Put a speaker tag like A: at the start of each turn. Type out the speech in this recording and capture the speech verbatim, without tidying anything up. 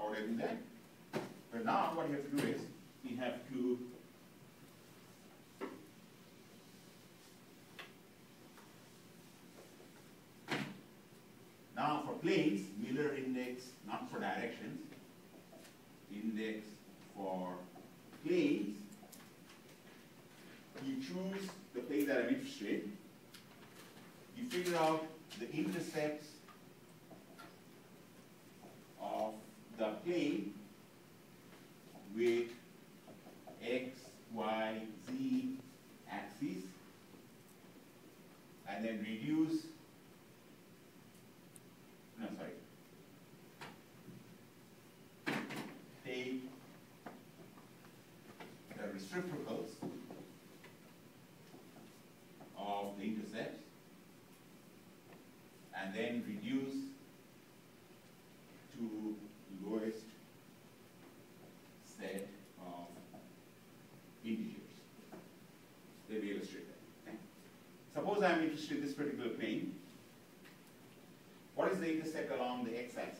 A: How would I do that? Well, now what you have to do is, we have to now for planes, Miller index, not for directions, index for planes, you choose the plane that I'm interested in, you figure out the intercepts of the plane with x, y, z axes, and then reduce, no, sorry, take the reciprocals of the intercepts, and then reduce to lowest set of integers. Let me illustrate that. Okay. Suppose I am interested in this particular plane. What is the intercept along the x-axis?